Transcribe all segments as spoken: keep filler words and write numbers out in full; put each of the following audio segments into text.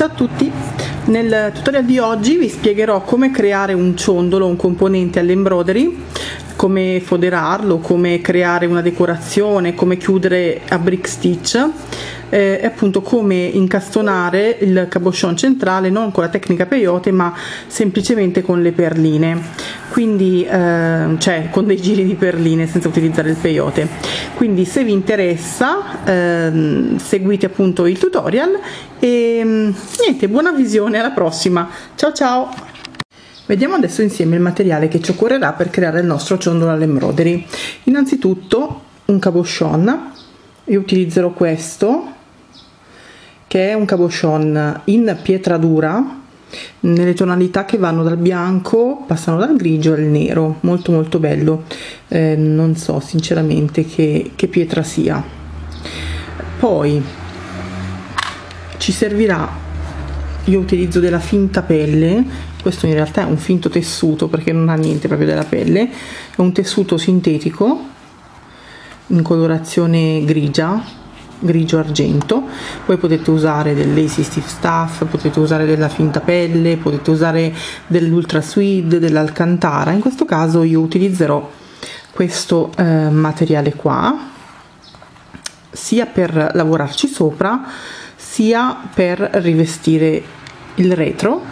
Ciao a tutti, nel tutorial di oggi vi spiegherò come creare un ciondolo, un componente all'embroidery, come foderarlo, come creare una decorazione, come chiudere a brick stitch eh, e appunto come incastonare il cabochon centrale non con la tecnica peyote ma semplicemente con le perline, quindi eh, cioè con dei giri di perline senza utilizzare il peyote. Quindi se vi interessa eh, seguite appunto il tutorial e niente, buona visione, alla prossima, ciao ciao. Vediamo adesso insieme il materiale che ci occorrerà per creare il nostro ciondolo all'embroidery. Innanzitutto un cabochon, io utilizzerò questo che è un cabochon in pietra dura nelle tonalità che vanno dal bianco, passano dal grigio al nero, molto molto bello, eh, non so sinceramente che, che pietra sia. Poi ci servirà, io utilizzo della finta pelle, questo in realtà è un finto tessuto perché non ha niente proprio della pelle, è un tessuto sintetico in colorazione grigia, grigio argento. Poi potete usare del lacy stiff stuff, potete usare della finta pelle, potete usare dell'ultra suede, dell'alcantara. In questo caso io utilizzerò questo eh, materiale qua sia per lavorarci sopra sia per rivestire il retro.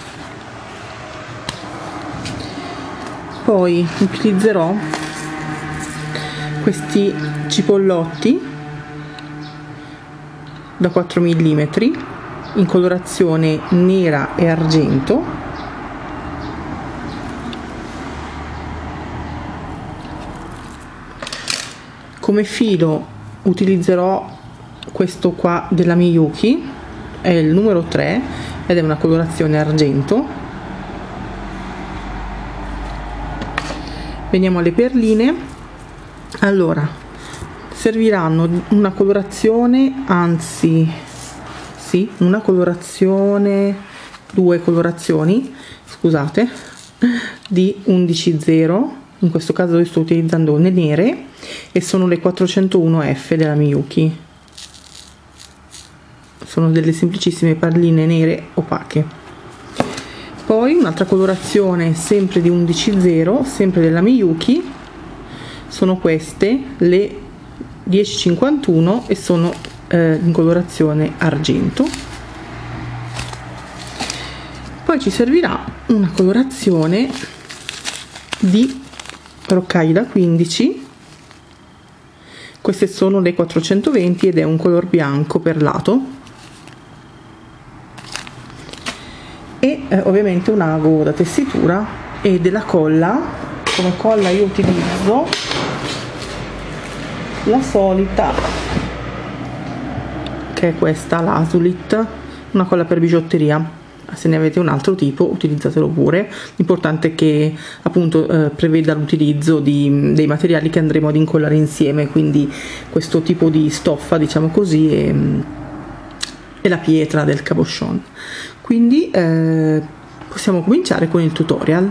Poi utilizzerò questi cipollotti da quattro millimetri in colorazione nera e argento. Come filo utilizzerò questo qua della Miyuki, è il numero tre ed è una colorazione argento. Veniamo alle perline. Allora, serviranno una colorazione, anzi sì, una colorazione, due colorazioni, scusate, di undici zero, in questo caso io sto utilizzando le nere e sono le quattrocentouno F della Miyuki, sono delle semplicissime palline nere opache. Poi un'altra colorazione sempre di undici zero, sempre della Miyuki, sono queste le dieci cinquantuno e sono eh, in colorazione argento. Poi ci servirà una colorazione di roccagli da quindici, queste sono le quattrocentoventi ed è un color bianco perlato, e eh, ovviamente un ago da tessitura e della colla. Come colla io utilizzo la solita, che è questa, l'Asulit, una colla per bigiotteria. Se ne avete un altro tipo utilizzatelo pure, l'importante è che appunto eh, preveda l'utilizzo di, dei materiali che andremo ad incollare insieme, quindi questo tipo di stoffa, diciamo così, e, e la pietra del cabochon. Quindi eh, possiamo cominciare con il tutorial.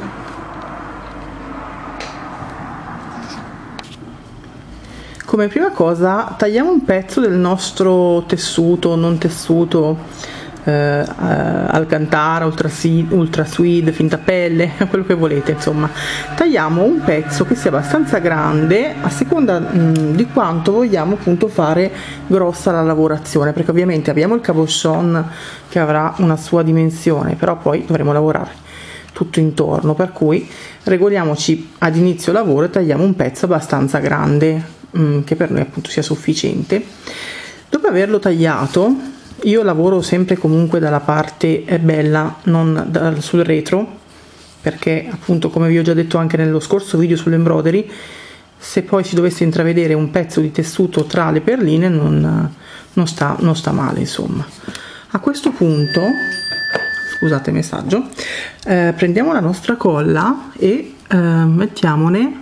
Come prima cosa tagliamo un pezzo del nostro tessuto, non tessuto, eh, eh, alcantara, ultra, ultra suede, finta pelle, quello che volete, insomma. Tagliamo un pezzo che sia abbastanza grande a seconda mh, di quanto vogliamo appunto fare grossa la lavorazione, perché ovviamente abbiamo il cabochon che avrà una sua dimensione, però poi dovremo lavorare tutto intorno, per cui regoliamoci ad inizio lavoro e tagliamo un pezzo abbastanza grande, che per noi appunto sia sufficiente. Dopo averlo tagliato, io lavoro sempre comunque dalla parte bella, non da, sul retro, perché appunto, come vi ho già detto anche nello scorso video sull'embroidery, se poi si dovesse intravedere un pezzo di tessuto tra le perline non, non, sta, non sta male, insomma. A questo punto, scusate il messaggio, eh, prendiamo la nostra colla e eh, mettiamone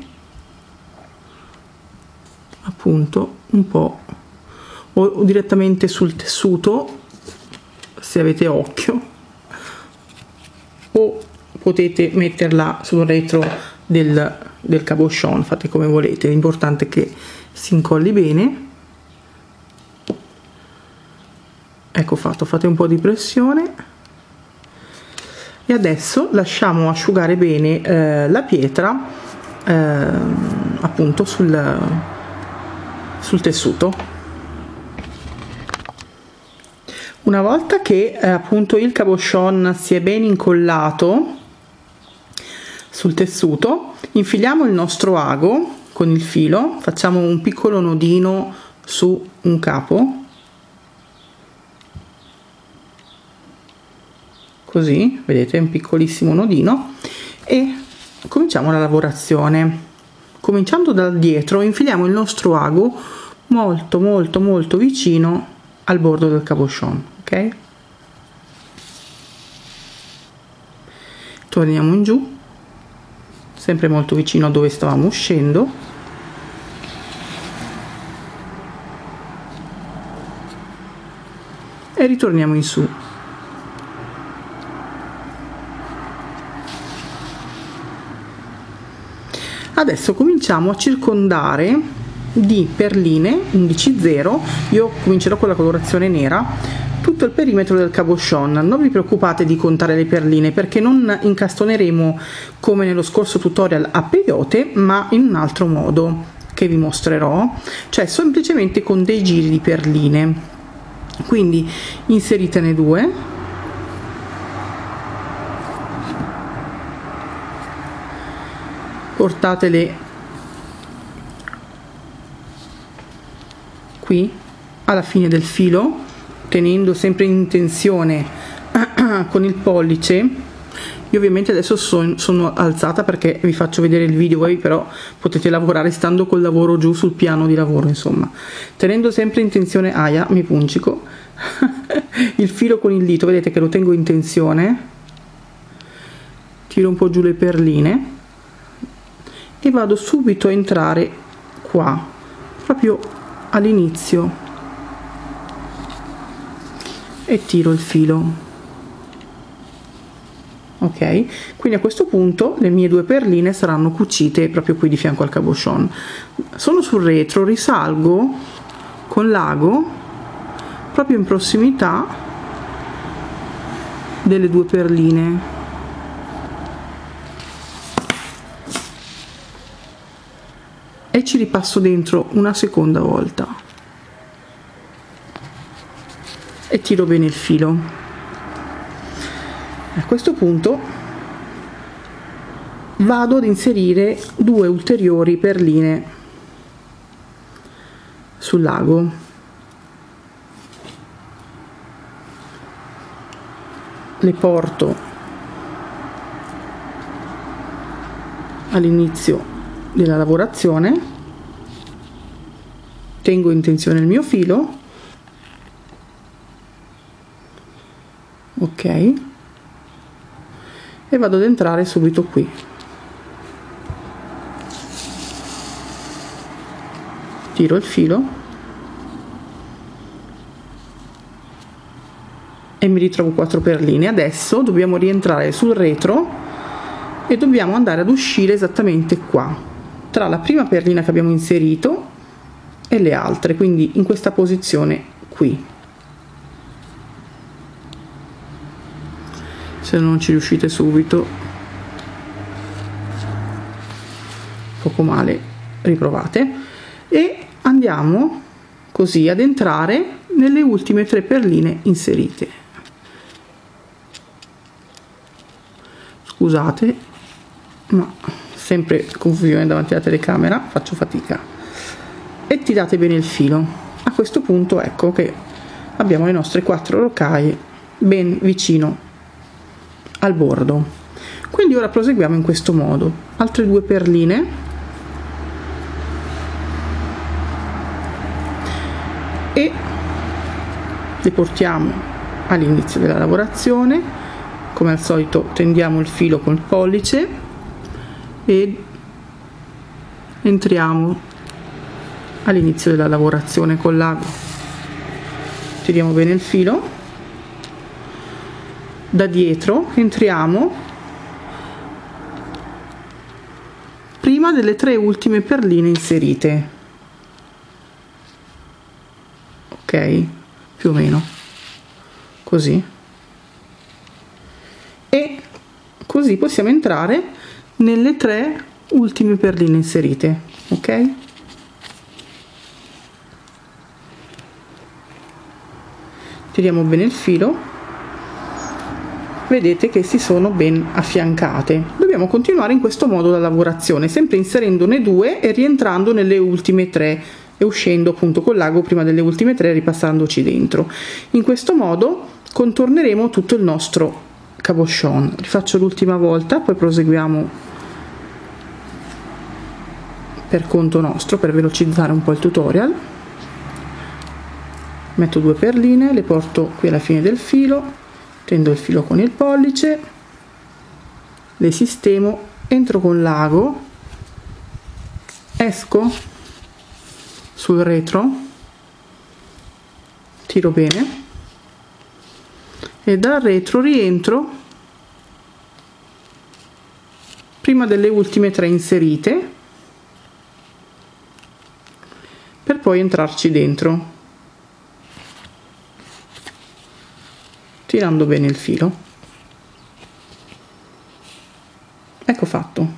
appunto un po' o, o direttamente sul tessuto se avete occhio, o potete metterla sul retro del, del cabochon, fate come volete, l'importante è che si incolli bene. ecco fatto, fate un po' di pressione e adesso lasciamo asciugare bene eh, la pietra eh, appunto sul, sul tessuto. Una volta che eh, appunto il cabochon si è ben incollato sul tessuto, infiliamo il nostro ago con il filo, facciamo un piccolo nodino su un capo, così, vedete, un piccolissimo nodino, e cominciamo la lavorazione. Cominciando dal dietro, infiliamo il nostro ago molto molto molto vicino al bordo del cabochon, ok? Torniamo in giù, sempre molto vicino a dove stavamo uscendo, e ritorniamo in su. Adesso cominciamo a circondare di perline undici zero, io comincerò con la colorazione nera, tutto il perimetro del cabochon. Non vi preoccupate di contare le perline perché non incastoneremo come nello scorso tutorial a peyote, ma in un altro modo che vi mostrerò, cioè semplicemente con dei giri di perline. Quindi inseritene due, portatele qui alla fine del filo, tenendo sempre in tensione con il pollice. Io ovviamente adesso son, sono alzata perché vi faccio vedere il video, voi però potete lavorare stando col lavoro giù sul piano di lavoro, insomma, tenendo sempre in tensione, aia, mi puncico, il filo con il dito, vedete che lo tengo in tensione, tiro un po' giù le perline e vado subito a entrare qua, proprio all'inizio, e tiro il filo, ok? Quindi a questo punto le mie due perline saranno cucite proprio qui di fianco al cabochon. Sono sul retro, risalgo con l'ago proprio in prossimità delle due perline, e ci ripasso dentro una seconda volta e tiro bene il filo. A questo punto vado ad inserire due ulteriori perline sul lago, le porto all'inizio della lavorazione, tengo in tensione il mio filo, ok, e vado ad entrare subito qui, tiro il filo e mi ritrovo quattro perline. Adesso dobbiamo rientrare sul retro e dobbiamo andare ad uscire esattamente qua, tra la prima perlina che abbiamo inserito e le altre, quindi in questa posizione qui. Se non ci riuscite subito, poco male, riprovate, e andiamo così ad entrare nelle ultime tre perline inserite. Scusate, ma sempre confusione davanti alla telecamera, faccio fatica, e tirate bene il filo. A questo punto ecco che abbiamo le nostre quattro rocaie ben vicino al bordo. Quindi ora proseguiamo in questo modo: altre due perline, e le portiamo all'inizio della lavorazione. Come al solito tendiamo il filo col pollice e entriamo all'inizio della lavorazione con l'ago, tiriamo bene il filo, da dietro entriamo prima delle tre ultime perline inserite, ok, più o meno, così, e così possiamo entrare nelle tre ultime perline inserite, ok? Tiriamo bene il filo, vedete che si sono ben affiancate. Dobbiamo continuare in questo modo la lavorazione, sempre inserendone due e rientrando nelle ultime tre e uscendo appunto col l'ago prima delle ultime tre, ripassandoci dentro. In questo modo contorneremo tutto il nostro cabochon. Rifaccio l'ultima volta, poi proseguiamo per conto nostro per velocizzare un po' il tutorial. Metto due perline, le porto qui alla fine del filo, tendo il filo con il pollice, le sistemo, entro con l'ago, esco sul retro, tiro bene e dal retro rientro prima delle ultime tre inserite per poi entrarci dentro, tirando bene il filo. Ecco fatto.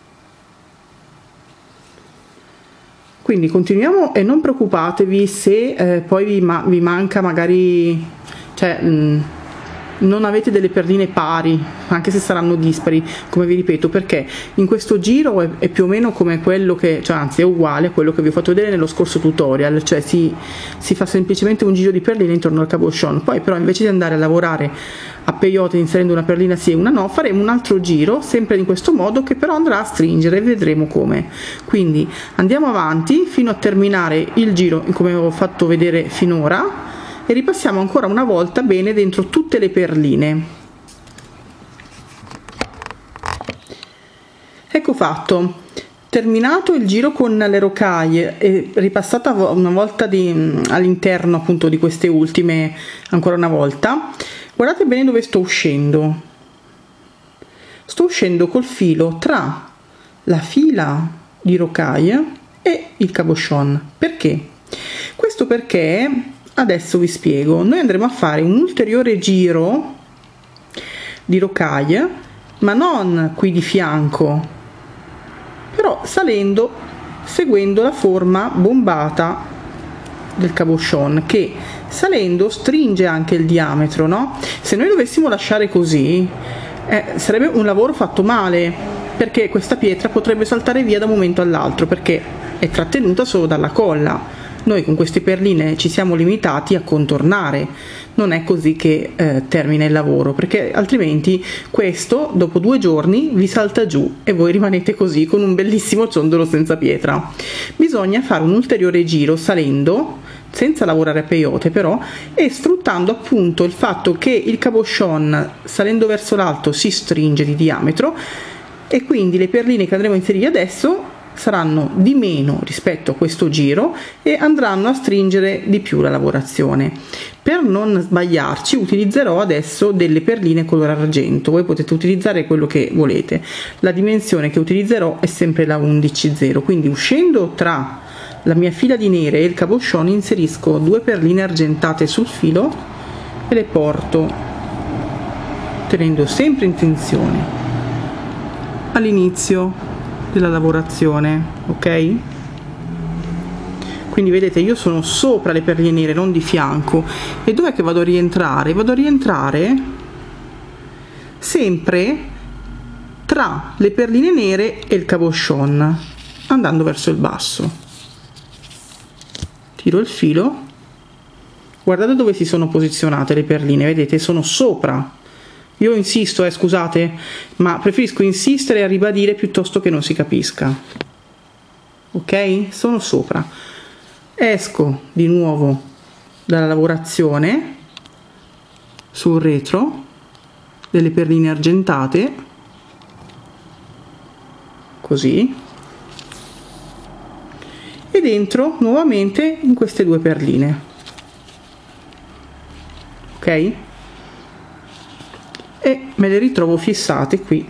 Quindi continuiamo e non preoccupatevi se eh, poi vi, ma vi manca magari, cioè mh, non avete delle perline pari, anche se saranno dispari, come vi ripeto, perché in questo giro è, è più o meno come quello che, cioè anzi è uguale a quello che vi ho fatto vedere nello scorso tutorial, cioè si, si fa semplicemente un giro di perline intorno al cabochon. Poi però invece di andare a lavorare a peyote inserendo una perlina sì e una no, faremo un altro giro sempre in questo modo, che però andrà a stringere e vedremo come. Quindi andiamo avanti fino a terminare il giro come ho fatto vedere finora e ripassiamo ancora una volta bene dentro tutte le perline. Ecco fatto. Terminato il giro con le rocaille e ripassata una volta all'interno appunto di queste ultime ancora una volta, guardate bene dove sto uscendo. Sto uscendo col filo tra la fila di rocaille e il cabochon. Perché? Questo perché adesso vi spiego. Noi andremo a fare un ulteriore giro di rocaille, ma non qui di fianco, però salendo, seguendo la forma bombata del cabochon, che salendo stringe anche il diametro, no? Se noi dovessimo lasciare così eh, sarebbe un lavoro fatto male, perché questa pietra potrebbe saltare via da un momento all'altro perché è trattenuta solo dalla colla. Noi con queste perline ci siamo limitati a contornare, non è così che eh, termina il lavoro, perché altrimenti questo dopo due giorni vi salta giù e voi rimanete così con un bellissimo ciondolo senza pietra. Bisogna fare un ulteriore giro salendo, senza lavorare a peyote però, e sfruttando appunto il fatto che il cabochon salendo verso l'alto si stringe di diametro, e quindi le perline che andremo a inserire adesso saranno di meno rispetto a questo giro e andranno a stringere di più la lavorazione. Per non sbagliarci utilizzerò adesso delle perline color argento, voi potete utilizzare quello che volete. La dimensione che utilizzerò è sempre la undici zero, quindi uscendo tra la mia fila di nere e il cabochon inserisco due perline argentate sul filo e le porto tenendo sempre in tensione all'inizio della lavorazione, ok? Quindi vedete, io sono sopra le perline nere, non di fianco. E dov'è che vado a rientrare? Vado a rientrare sempre tra le perline nere e il cabochon, andando verso il basso. Tiro il filo, guardate dove si sono posizionate le perline, vedete, sono sopra. Io insisto, eh, scusate, ma preferisco insistere e ribadire piuttosto che non si capisca. Ok? Sono sopra. Esco di nuovo dalla lavorazione sul retro delle perline argentate, così, ed entro nuovamente in queste due perline. Ok? E me le ritrovo fissate qui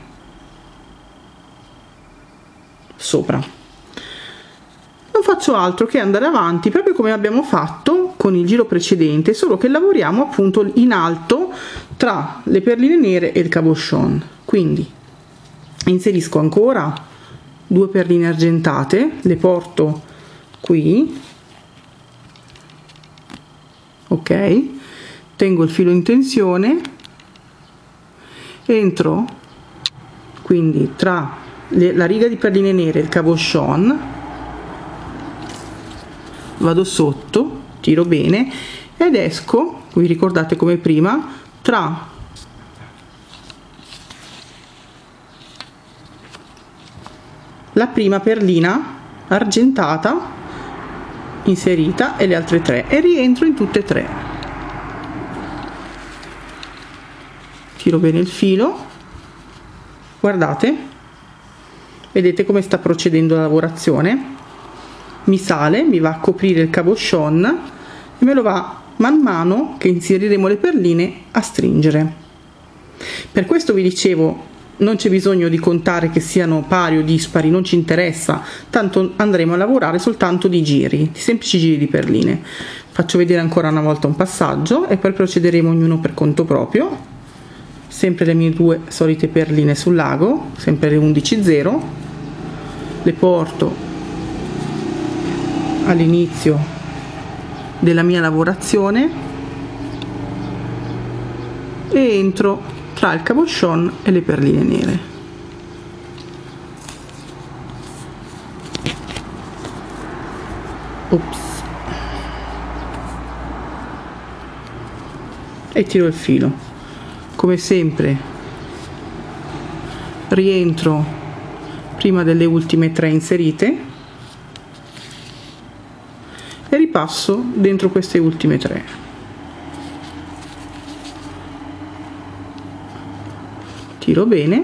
sopra. Non faccio altro che andare avanti proprio come abbiamo fatto con il giro precedente, solo che lavoriamo appunto in alto tra le perline nere e il cabochon. Quindi inserisco ancora due perline argentate, le porto qui, ok, tengo il filo in tensione, entro quindi tra le, la riga di perline nere e il cabochon, vado sotto, tiro bene ed esco, vi ricordate come prima, tra la prima perlina argentata inserita e le altre tre, e rientro in tutte e tre. Tiro bene il filo, guardate, vedete come sta procedendo la lavorazione, mi sale, mi va a coprire il cabochon e me lo va man mano che inseriremo le perline a stringere. Per questo vi dicevo, non c'è bisogno di contare che siano pari o dispari, non ci interessa, tanto andremo a lavorare soltanto di giri, di semplici giri di perline. Faccio vedere ancora una volta un passaggio e poi procederemo ognuno per conto proprio. Sempre le mie due solite perline sul lago, sempre le undici zero, le porto all'inizio della mia lavorazione e entro tra il cabochon e le perline nere. Ops. E tiro il filo. Come sempre rientro prima delle ultime tre inserite e ripasso dentro queste ultime tre. Tiro bene,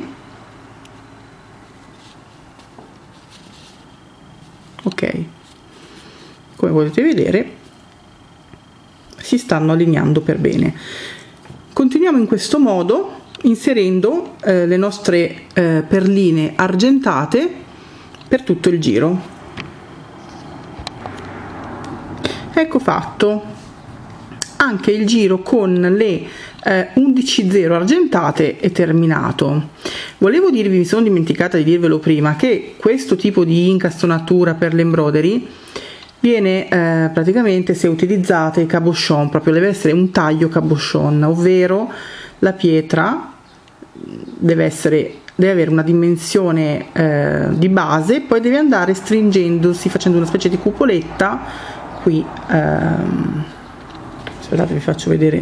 ok, come potete vedere si stanno allineando per bene. Continuiamo in questo modo inserendo eh, le nostre eh, perline argentate per tutto il giro. Ecco fatto, anche il giro con le eh, undici zero argentate è terminato. Volevo dirvi, mi sono dimenticata di dirvelo prima, che questo tipo di incastonatura per l'embroidery viene eh, praticamente, se utilizzate il cabochon, proprio deve essere un taglio cabochon, ovvero la pietra deve essere deve avere una dimensione eh, di base, poi deve andare stringendosi, facendo una specie di cupoletta qui. ehm, aspettate, vi faccio vedere.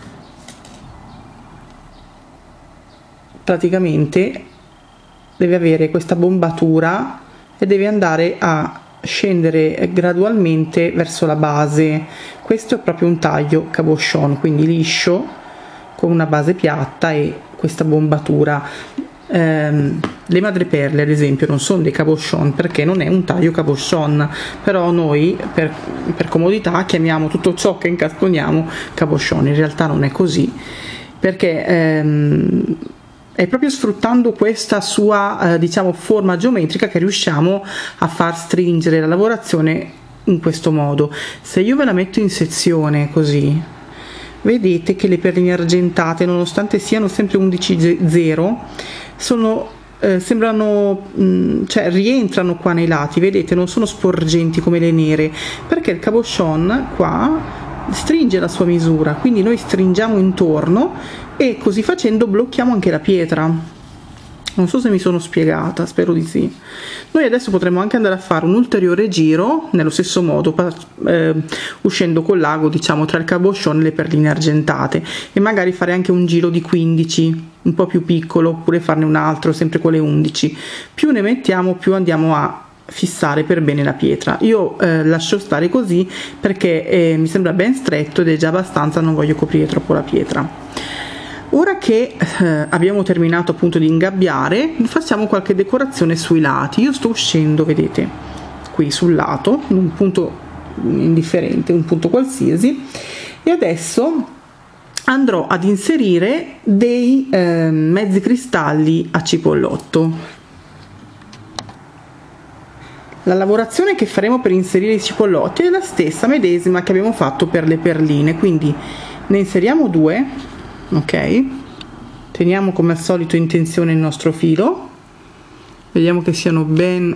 Praticamente deve avere questa bombatura e deve andare a scendere gradualmente verso la base. Questo è proprio un taglio cabochon, quindi liscio con una base piatta e questa bombatura. ehm, le madreperle ad esempio non sono dei cabochon perché non è un taglio cabochon, però noi per, per comodità chiamiamo tutto ciò che incastoniamo cabochon. In realtà non è così, perché ehm, è proprio sfruttando questa sua eh, diciamo forma geometrica che riusciamo a far stringere la lavorazione in questo modo. Se io ve la metto in sezione così, vedete che le perline argentate, nonostante siano sempre undici zero, sono eh, sembrano mh, cioè rientrano qua nei lati, vedete, non sono sporgenti come le nere, perché il cabochon qua stringe la sua misura, quindi noi stringiamo intorno e così facendo blocchiamo anche la pietra. Non so se mi sono spiegata, spero di sì. Noi adesso potremo anche andare a fare un ulteriore giro nello stesso modo, eh, uscendo col lago, diciamo, tra il cabochon e le perline argentate, e magari fare anche un giro di quindici, un po' più piccolo, oppure farne un altro sempre con le undici. Più ne mettiamo, più andiamo a fissare per bene la pietra. Io eh, lascio stare così perché eh, mi sembra ben stretto ed è già abbastanza, non voglio coprire troppo la pietra. Ora che eh, abbiamo terminato appunto di ingabbiare, facciamo qualche decorazione sui lati. Io sto uscendo, vedete, qui sul lato, un punto indifferente, un punto qualsiasi, e adesso andrò ad inserire dei eh, mezzi cristalli a cipollotto. la lavorazione che faremo per inserire i cipollotti è la stessa medesima che abbiamo fatto per le perline, quindi ne inseriamo due, ok, teniamo come al solito in tensione il nostro filo, vediamo che siano ben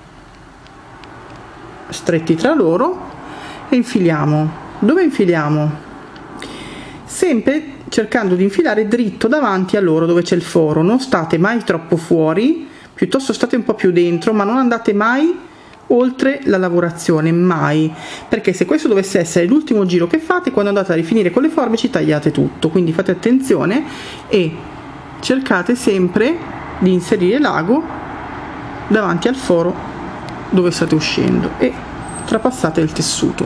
stretti tra loro e infiliamo. Dove infiliamo? Sempre cercando di infilare dritto davanti a loro dove c'è il foro, non state mai troppo fuori, piuttosto state un po' più dentro, ma non andate mai oltre la lavorazione, mai, perché se questo dovesse essere l'ultimo giro che fate, quando andate a rifinire con le forbici tagliate tutto, quindi fate attenzione e cercate sempre di inserire l'ago davanti al foro dove state uscendo e trapassate il tessuto,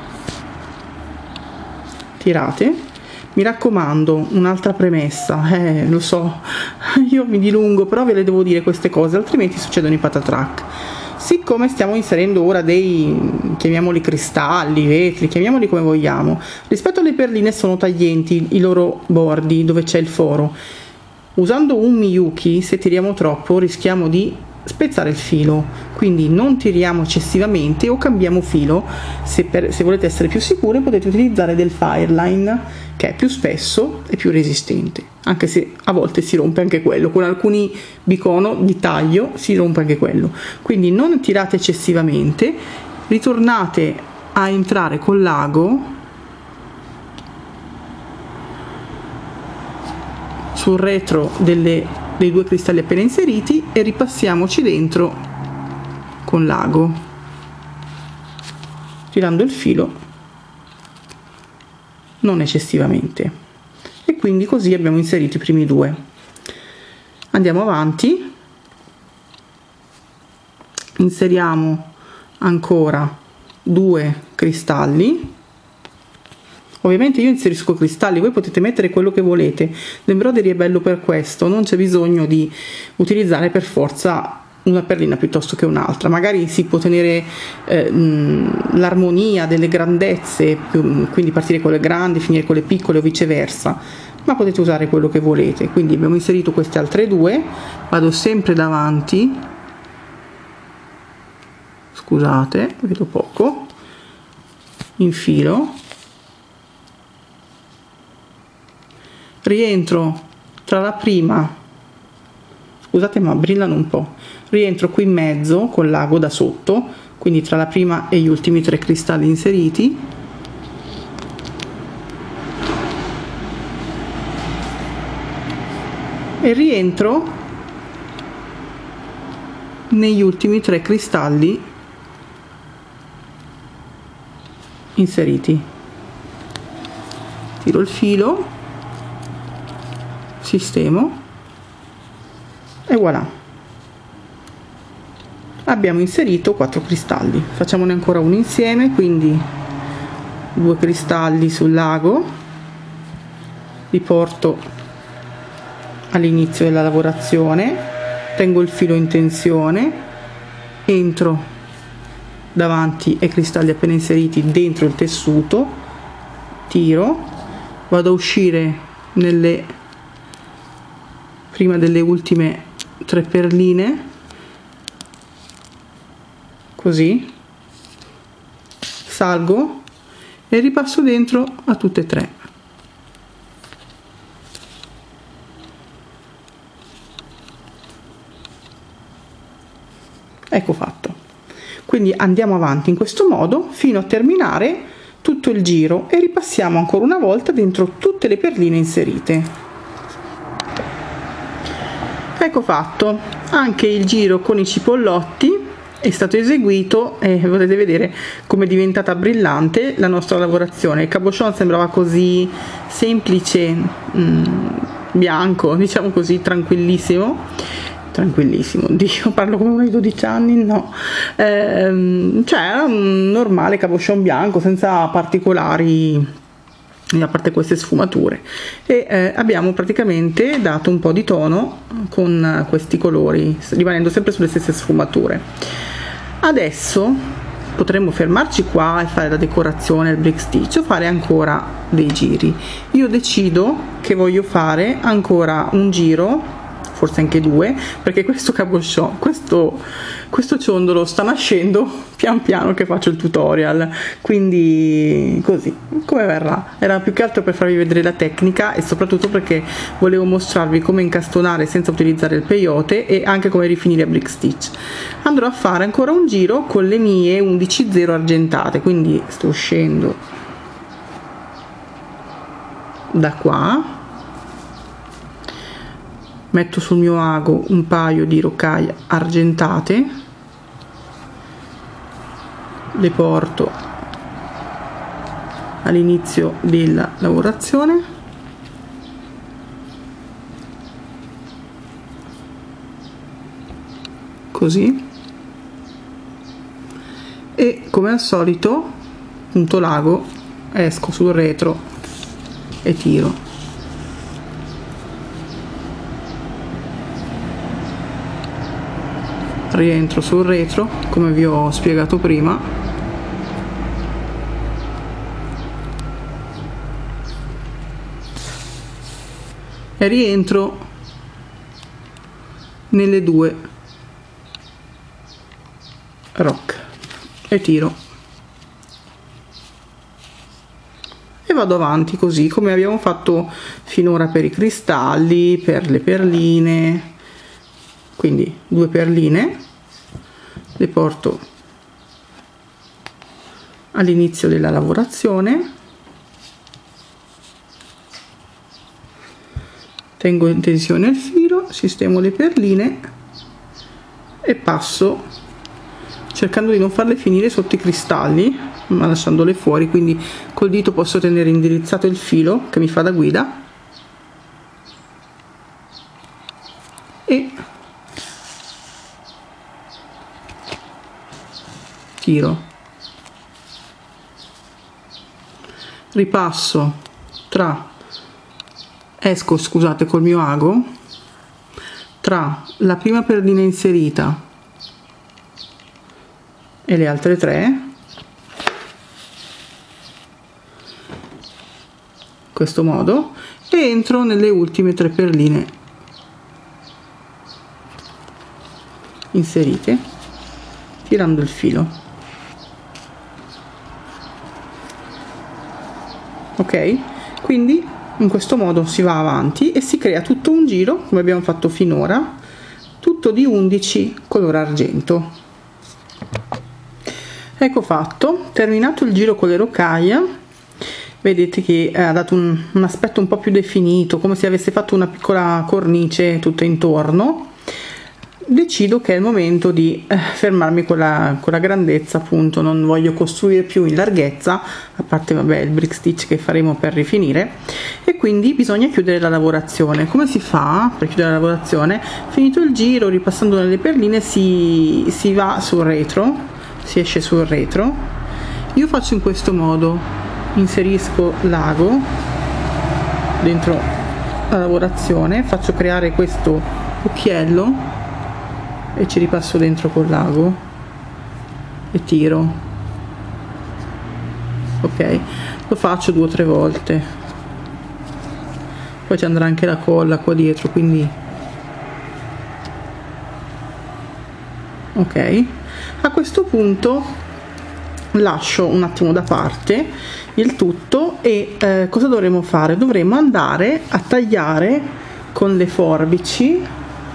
tirate. Mi raccomando, un'altra premessa, eh, lo so, io mi dilungo, però ve le devo dire queste cose, altrimenti succedono i patatrac. Siccome stiamo inserendo ora dei, chiamiamoli cristalli, vetri, chiamiamoli come vogliamo, rispetto alle perline sono taglienti i loro bordi dove c'è il foro. Usando un Miyuki, se tiriamo troppo, rischiamo di spezzare il filo, quindi non tiriamo eccessivamente o cambiamo filo. Se, per, se volete essere più sicuri potete utilizzare del Fireline, che è più spesso e più resistente, anche se a volte si rompe anche quello, con alcuni bicono di taglio si rompe anche quello, quindi non tirate eccessivamente, ritornate a entrare con l'ago sul retro delle dei due cristalli appena inseriti e ripassiamoci dentro con l'ago, tirando il filo non eccessivamente, e quindi così abbiamo inserito i primi due. Andiamo avanti, inseriamo ancora due cristalli. Ovviamente io inserisco cristalli, voi potete mettere quello che volete, l'embroidery è bello per questo, non c'è bisogno di utilizzare per forza una perlina piuttosto che un'altra, magari si può tenere eh, l'armonia delle grandezze, quindi partire con le grandi, finire con le piccole o viceversa, ma potete usare quello che volete. Quindi abbiamo inserito queste altre due, vado sempre davanti, scusate, vedo poco, infilo, rientro tra la prima, scusate ma brillano un po', rientro qui in mezzo con l'ago da sotto, quindi tra la prima e gli ultimi tre cristalli inseriti, e rientro negli ultimi tre cristalli inseriti, tiro il filo, sistemo e voilà, abbiamo inserito quattro cristalli. Facciamone ancora uno insieme, quindi due cristalli sul lago, li porto all'inizio della lavorazione, tengo il filo in tensione, entro davanti ai cristalli appena inseriti dentro il tessuto, tiro, vado a uscire nelle prima delle ultime tre perline, così, salgo e ripasso dentro a tutte e tre. Ecco fatto. Quindi andiamo avanti in questo modo fino a terminare tutto il giro e ripassiamo ancora una volta dentro tutte le perline inserite. Ecco fatto, anche il giro con i cipollotti è stato eseguito e potete vedere come è diventata brillante la nostra lavorazione. Il cabochon sembrava così semplice, mh, bianco, diciamo così, tranquillissimo, tranquillissimo, Dio, parlo come uno di dodici anni, no, ehm, cioè era un normale cabochon bianco senza particolari, a parte queste sfumature, e eh, abbiamo praticamente dato un po' di tono con questi colori, rimanendo sempre sulle stesse sfumature. Adesso potremmo fermarci qua e fare la decorazione, il brick stitch, o fare ancora dei giri. Io decido che voglio fare ancora un giro forse anche due, perché questo cabochon, questo, questo ciondolo sta nascendo pian piano che faccio il tutorial, quindi così, come verrà. Era più che altro per farvi vedere la tecnica e soprattutto perché volevo mostrarvi come incastonare senza utilizzare il peyote e anche come rifinire a brick stitch. Andrò a fare ancora un giro con le mie undici zero argentate, quindi sto uscendo da qua, metto sul mio ago un paio di rocaille argentate, le porto all'inizio della lavorazione, così, e come al solito punto l'ago, esco sul retro e tiro. Rientro sul retro come vi ho spiegato prima, e rientro nelle due rock e tiro e vado avanti così come abbiamo fatto finora per i cristalli, per le perline. Quindi due perline le porto all'inizio della lavorazione, tengo in tensione il filo, sistemo le perline e passo cercando di non farle finire sotto i cristalli ma lasciandole fuori, quindi col dito posso tenere indirizzato il filo che mi fa da guida e tiro, ripasso tra esco scusate col mio ago tra la prima perlina inserita e le altre tre, in questo modo, e entro nelle ultime tre perline inserite tirando il filo. Ok, quindi in questo modo si va avanti e si crea tutto un giro come abbiamo fatto finora, tutto di undici color argento. Ecco fatto, terminato il giro con le rocaille, vedete che ha dato un, un aspetto un po' più definito, come se avesse fatto una piccola cornice tutta intorno. Decido che è il momento di eh, fermarmi con la, con la grandezza, appunto non voglio costruire più in larghezza, a parte vabbè il brick stitch che faremo per rifinire, e quindi bisogna chiudere la lavorazione. Come si fa per chiudere la lavorazione? Finito il giro, ripassando nelle perline, si, si va sul retro, si esce sul retro. Io faccio in questo modo, inserisco l'ago dentro la lavorazione, faccio creare questo occhiello e ci ripasso dentro con l'ago e tiro. Ok, lo faccio due o tre volte, poi ci andrà anche la colla qua dietro, quindi ok. A questo punto lascio un attimo da parte il tutto e eh, cosa dovremo fare? Dovremo andare a tagliare con le forbici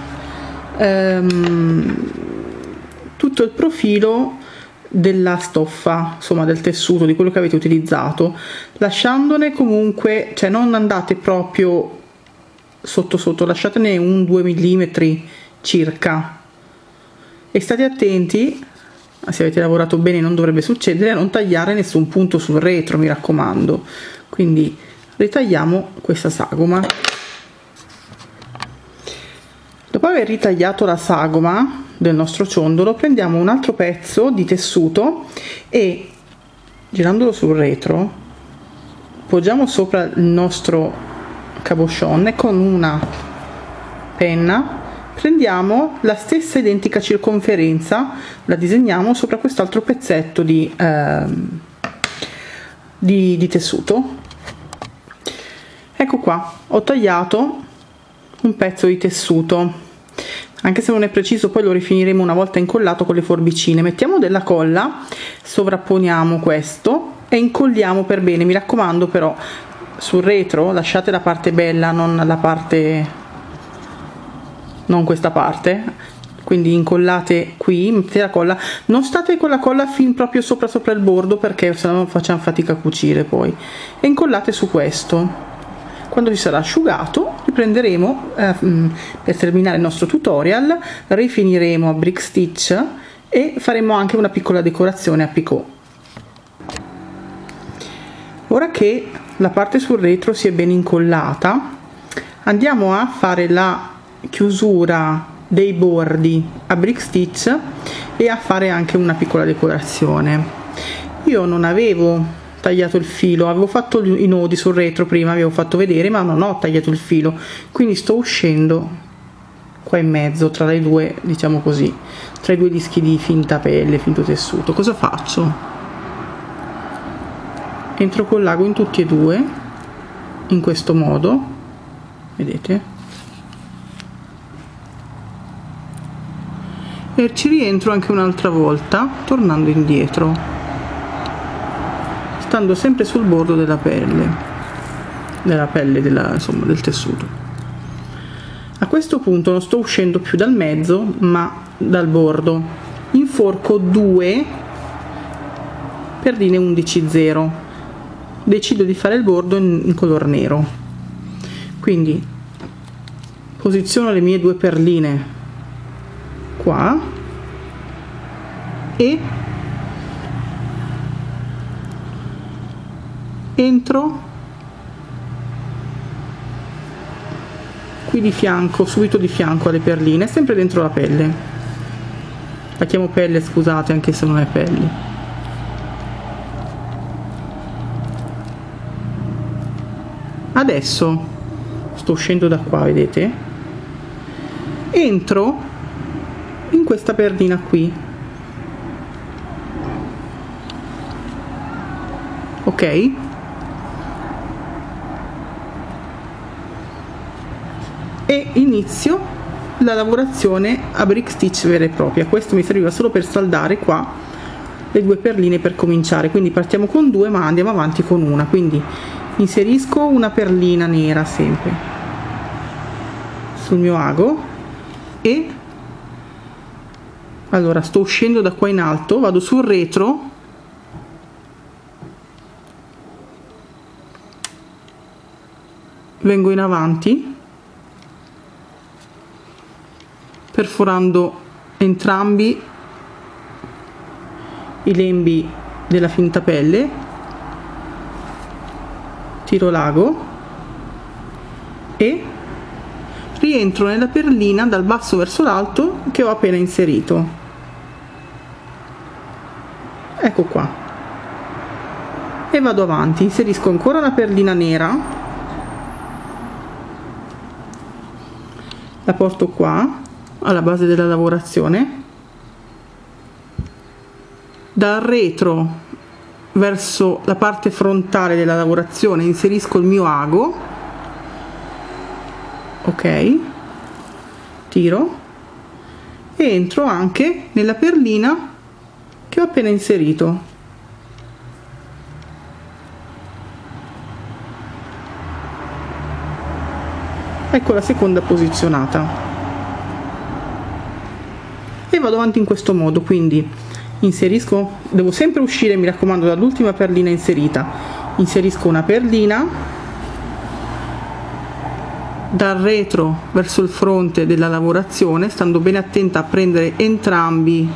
ehm, tutto il profilo della stoffa, insomma del tessuto, di quello che avete utilizzato, lasciandone comunque, cioè non andate proprio sotto sotto, lasciatene un due millimetri circa e state attenti, se avete lavorato bene non dovrebbe succedere, a non tagliare nessun punto sul retro, mi raccomando. Quindi ritagliamo questa sagoma. Dopo aver ritagliato la sagoma del nostro ciondolo, prendiamo un altro pezzo di tessuto e girandolo sul retro poggiamo sopra il nostro cabochon e con una penna prendiamo la stessa identica circonferenza, la disegniamo sopra quest'altro pezzetto di, ehm, di, di tessuto. Ecco qua, ho tagliato un pezzo di tessuto, anche se non è preciso, poi lo rifiniremo una volta incollato con le forbicine. Mettiamo della colla, sovrapponiamo questo e incolliamo per bene. Mi raccomando però, sul retro lasciate la parte bella, non la parte, non questa parte, quindi incollate qui, mettete la colla, non state con la colla fin proprio sopra sopra il bordo, perché sennò facciamo fatica a cucire poi, e incollate su questo. Quando si sarà asciugato riprenderemo eh, per terminare il nostro tutorial, rifiniremo a brick stitch e faremo anche una piccola decorazione a picot. Ora che la parte sul retro si è ben incollata, andiamo a fare la chiusura dei bordi a brick stitch e a fare anche una piccola decorazione. Io non avevo tagliato il filo, avevo fatto i nodi sul retro prima, avevo fatto vedere, ma non ho tagliato il filo, quindi sto uscendo qua in mezzo tra le due, diciamo così, tra i due dischi di finta pelle, finto tessuto. Cosa faccio? Entro col lago in tutti e due in questo modo, vedete, e ci rientro anche un'altra volta tornando indietro, stando sempre sul bordo della pelle, della pelle della, insomma, del tessuto. A questo punto non sto uscendo più dal mezzo ma dal bordo. Inforco due perline undici zero, decido di fare il bordo in, in color nero, quindi posiziono le mie due perline qua e entro qui di fianco, subito di fianco alle perline, sempre dentro la pelle. La chiamo pelle, scusate, anche se non è pelle. Adesso sto uscendo da qua, vedete? Entro in questa perlina qui, ok? E inizio la lavorazione a brick stitch vera e propria. Questo mi serviva solo per saldare qua le due perline per cominciare, quindi partiamo con due ma andiamo avanti con una. Quindi inserisco una perlina nera sempre sul mio ago e allora sto uscendo da qua in alto, vado sul retro, vengo in avanti perforando entrambi i lembi della finta pelle, tiro l'ago e rientro nella perlina dal basso verso l'alto che ho appena inserito. Ecco qua, e vado avanti, inserisco ancora una perlina nera, la porto qua alla base della lavorazione, dal retro verso la parte frontale della lavorazione inserisco il mio ago, ok, tiro e entro anche nella perlina che ho appena inserito. Ecco la seconda posizionata e vado avanti in questo modo. Quindi inserisco, devo sempre uscire, mi raccomando, dall'ultima perlina inserita, inserisco una perlina dal retro verso il fronte della lavorazione, stando bene attenta a prendere entrambi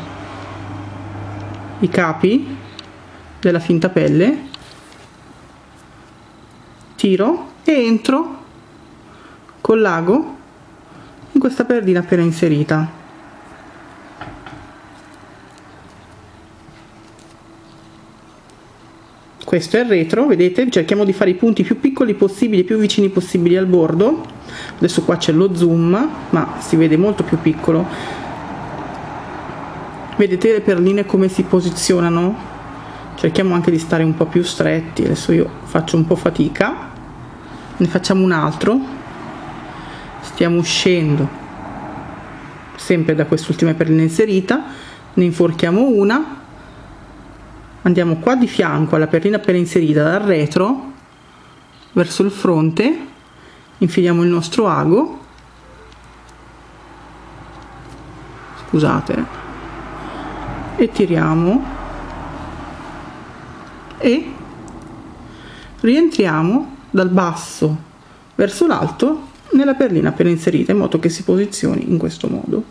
i capi della finta pelle, tiro e entro col l'ago in questa perlina appena inserita. Questo è il retro, vedete? Cerchiamo di fare i punti più piccoli possibili, più vicini possibili al bordo. Adesso qua c'è lo zoom, ma si vede molto più piccolo. Vedete le perline come si posizionano? Cerchiamo anche di stare un po' più stretti. Adesso io faccio un po' fatica, ne facciamo un altro stiamo uscendo sempre da quest'ultima perlina inserita, ne inforchiamo una, andiamo qua di fianco alla perlina appena inserita dal retro verso il fronte, infiliamo il nostro ago, scusate, e tiriamo e rientriamo dal basso verso l'alto nella perlina appena inserita, in modo che si posizioni in questo modo.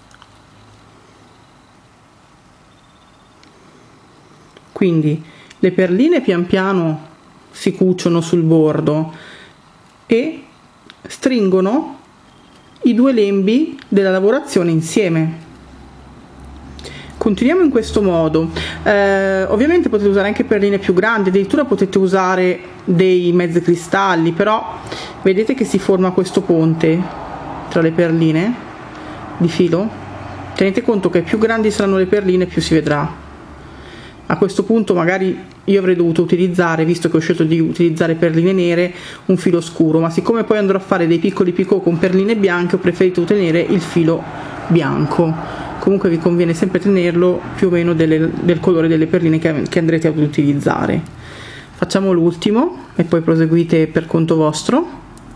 Quindi le perline pian piano si cuciono sul bordo e stringono i due lembi della lavorazione insieme. Continuiamo in questo modo. Eh, ovviamente potete usare anche perline più grandi, addirittura potete usare dei mezzi cristalli, però vedete che si forma questo ponte tra le perline di filo. Tenete conto che più grandi saranno le perline, più si vedrà. A questo punto magari io avrei dovuto utilizzare, visto che ho scelto di utilizzare perline nere, un filo scuro, ma siccome poi andrò a fare dei piccoli picot con perline bianche, ho preferito tenere il filo bianco. Comunque vi conviene sempre tenerlo più o meno delle, del colore delle perline che, che andrete ad utilizzare. Facciamo l'ultimo e poi proseguite per conto vostro.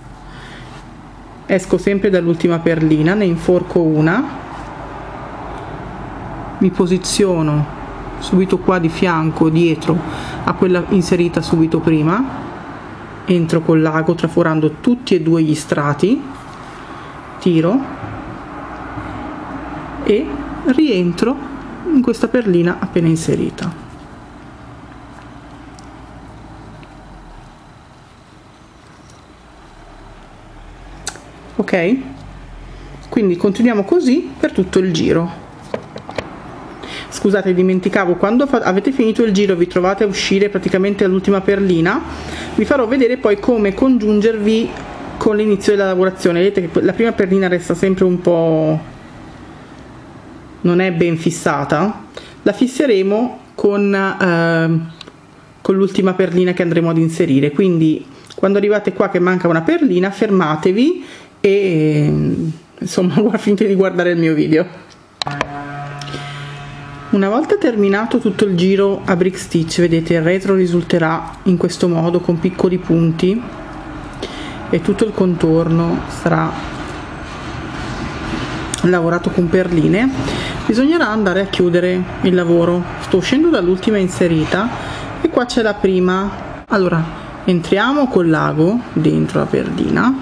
Esco sempre dall'ultima perlina, ne inforco una, mi posiziono subito qua di fianco dietro a quella inserita subito prima, entro con l'ago traforando tutti e due gli strati, tiro e rientro in questa perlina appena inserita. Ok? Quindi continuiamo così per tutto il giro. Scusate, dimenticavo, quando avete finito il giro, vi trovate a uscire praticamente all'ultima perlina, vi farò vedere poi come congiungervi con l'inizio della lavorazione. Vedete che la prima perlina resta sempre un po', non è ben fissata, la fisseremo con, eh, con l'ultima perlina che andremo ad inserire. Quindi quando arrivate qua che manca una perlina, fermatevi e insomma finite di guardare il mio video. Una volta terminato tutto il giro a brick stitch, vedete il retro risulterà in questo modo con piccoli punti e tutto il contorno sarà lavorato con perline. Bisognerà andare a chiudere il lavoro. Sto uscendo dall'ultima inserita e qua c'è la prima. Allora entriamo col l'ago dentro la perlina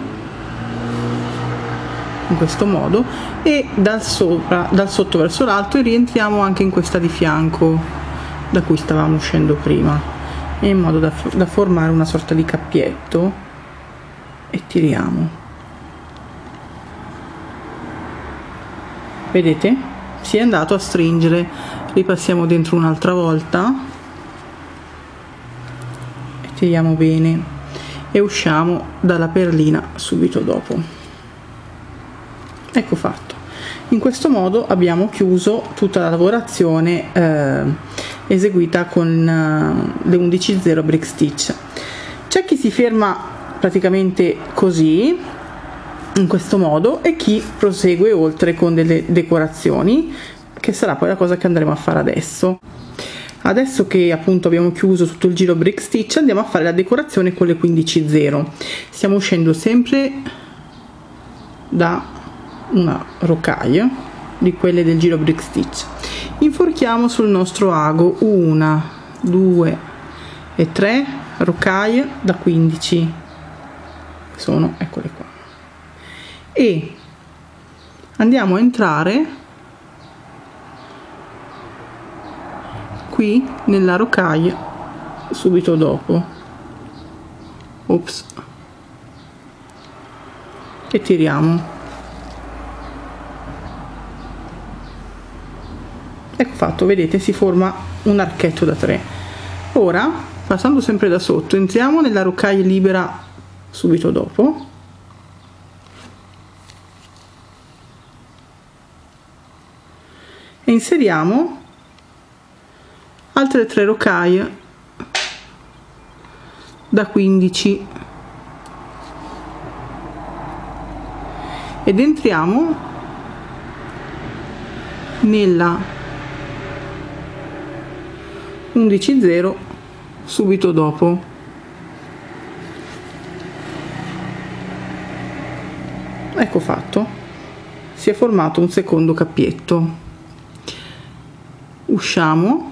in questo modo e dal sopra, dal sotto verso l'alto, e rientriamo anche in questa di fianco da cui stavamo uscendo prima, in modo da, da formare una sorta di cappietto, e tiriamo. Vedete? Si è andato a stringere. Ripassiamo dentro un'altra volta e tiriamo bene e usciamo dalla perlina subito dopo. Ecco fatto. In questo modo abbiamo chiuso tutta la lavorazione eh, eseguita con eh, le undici zero brick stitch. C'è chi si ferma praticamente così, in questo modo, e chi prosegue oltre con delle decorazioni, che sarà poi la cosa che andremo a fare adesso. Adesso che appunto abbiamo chiuso tutto il giro brick stitch, andiamo a fare la decorazione con le quindici zero. Stiamo uscendo sempre da una rocaille di quelle del giro brick stitch, inforchiamo sul nostro ago una, due e tre rocaille da quindici, sono, eccole qua, e andiamo a entrare qui nella rocaille subito dopo. Ops. E tiriamo. Ecco fatto, vedete, si forma un archetto da tre. Ora, passando sempre da sotto, entriamo nella rocaille libera subito dopo e inseriamo altre tre rocaille da quindici ed entriamo nella undici zero subito dopo. Ecco fatto, si è formato un secondo cappietto. Usciamo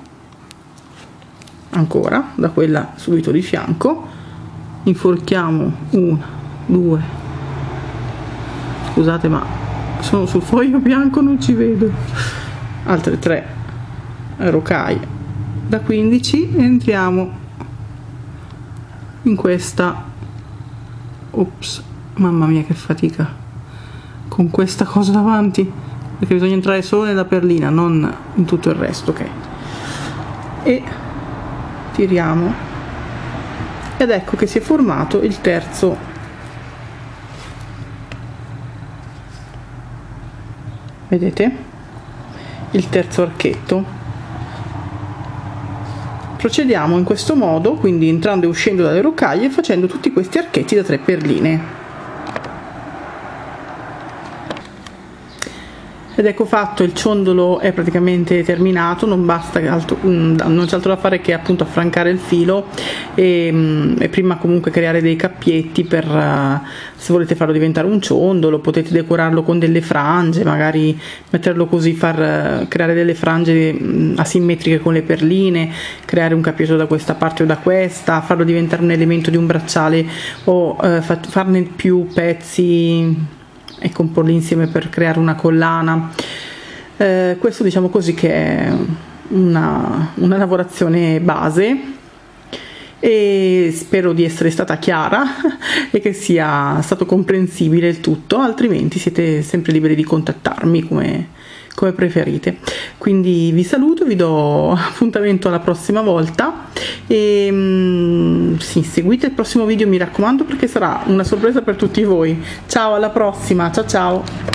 ancora da quella subito di fianco, inforchiamo uno, due, scusate ma sono sul foglio bianco, non ci vedo, altre tre rocaie da quindici, entriamo in questa, ops, mamma mia che fatica con questa cosa davanti, perché bisogna entrare solo nella perlina, non in tutto il resto, ok, e tiriamo ed ecco che si è formato il terzo, vedete, il terzo archetto. Procediamo in questo modo, quindi entrando e uscendo dalle rocaie, facendo tutti questi archetti da tre perline. Ed ecco fatto, il ciondolo è praticamente terminato, non basta altro, non c'è altro da fare che appunto affrancare il filo e, e prima comunque creare dei cappietti per, uh, se volete farlo diventare un ciondolo, potete decorarlo con delle frange, magari metterlo così, far uh, creare delle frange um, asimmetriche con le perline, creare un cappietto da questa parte o da questa, farlo diventare un elemento di un bracciale o uh, fa farne più pezzi e comporli insieme per creare una collana. Eh, questo diciamo così che è una, una lavorazione base e spero di essere stata chiara e che sia stato comprensibile il tutto, altrimenti siete sempre liberi di contattarmi come, come preferite. Quindi vi saluto, vi do appuntamento alla prossima volta e mm, sì, seguite il prossimo video, mi raccomando, perché sarà una sorpresa per tutti voi. Ciao, alla prossima, ciao ciao.